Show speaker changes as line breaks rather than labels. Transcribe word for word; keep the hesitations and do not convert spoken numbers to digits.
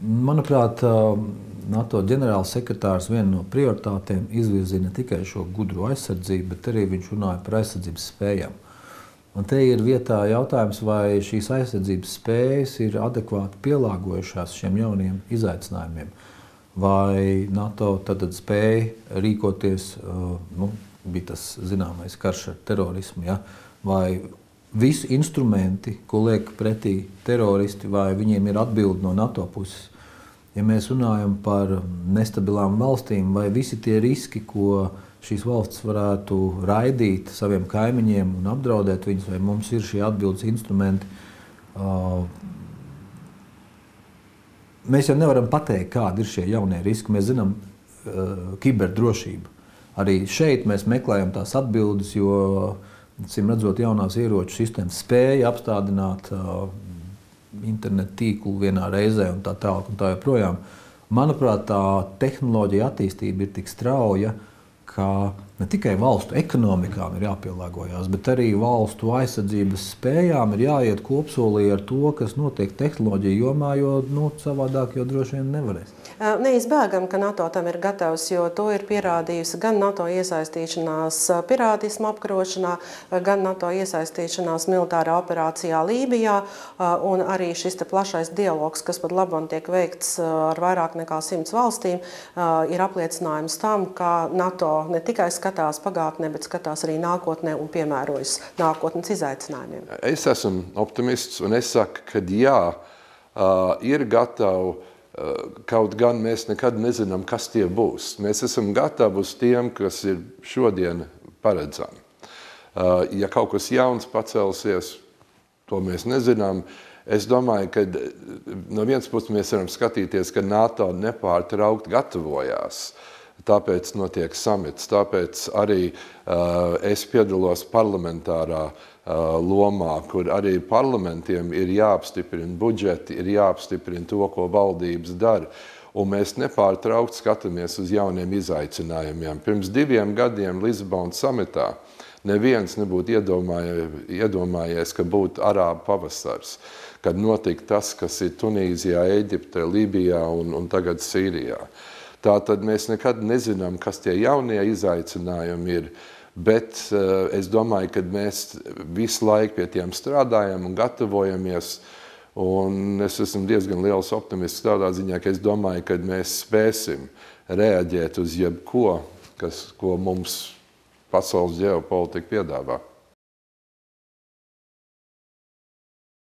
Manuprāt, NATO ģenerālsekretārs viena no prioritātēm izvirzīja ne tikai šo gudro aizsardzību, bet arī viņš runāja par aizsardzības spējām. Un te ir vietā jautājums, vai šīs aizsardzības spējas ir adekvāti pielāgojušās šiem jauniem izaicinājumiem. Vai NATO tad spēja rīkoties, nu, bija tas zināmais karš ar terorismu, ja? Vai visi instrumenti, ko liek pretī teroristi, vai viņiem ir atbildi no NATO puses? Ja mēs runājam par nestabilām valstīm, vai visi tie riski, ko šīs valstis varētu raidīt saviem kaimiņiem un apdraudēt viņus, vai mums ir šie atbildes instrumenti? Mēs jau nevaram pateikt, kādi ir šie jaunie riski. Mēs zinām kiberdrošību. Arī šeit mēs meklējam tās atbildes, jo, cim redzot, jaunās ieroču sistēmas spēja apstādināt internetu tīklu vienā reizē un tā tālāk un tā joprojām. Manuprāt, tā tehnoloģija attīstība ir tik strauja, ka ne tikai valstu ekonomikām ir jāpielāgojās, bet arī valstu aizsardzības spējām ir jāiet kopsolī ar to, kas notiek tehnoloģiju jomā, jo nu, savādāk jau droši vien nevarēs.
Neizbēgam, ka NATO tam ir gatavs, jo to ir pierādījusi gan NATO iesaistīšanās pirātismu apkarošanā, gan NATO iesaistīšanās militārā operācijā Lībijā, un arī šis te plašais dialogs, kas pat labam tiek veikts ar vairāk nekā simts valstīm, ir apliecinājums tam, ka NATO ne tikai skatās pagātnē, bet skatās arī nākotnē un piemērojas nākotnes izaicinājumiem.
Es esmu optimists un es saku, ka jā, ir gatavi. Kaut gan mēs nekad nezinām, kas tie būs. Mēs esam gatavi uz tiem, kas ir šodien paredzami. Ja kaut kas jauns pacelsies, to mēs nezinām. Es domāju, ka no vienas puses mēs varam skatīties, ka NATO nepārtraukt gatavojās. Tāpēc notiek samits, tāpēc arī uh, es piedalos parlamentārā uh, lomā, kur arī parlamentiem ir jāapstiprina budžeti, ir jāapstiprina to, ko valdības dara. Un mēs nepārtraukt skatāmies uz jauniem izaicinājumiem. Pirms diviem gadiem Lisabonas samitā neviens nebūtu iedomājies, ka būtu arābu pavasars, kad notika tas, kas ir Tunīzijā, Eģiptē, Lībijā un, un tagad Sīrijā. Tātad mēs nekad nezinām, kas tie jaunie izaicinājumi ir, bet uh, es domāju, ka mēs visu laiku pie tiem strādājam un gatavojamies. Un es esmu diezgan liels optimists tādā ziņā, ka es domāju, ka mēs spēsim reaģēt uz jebko, kas, ko mums pasaules ģeopolitika piedāvā.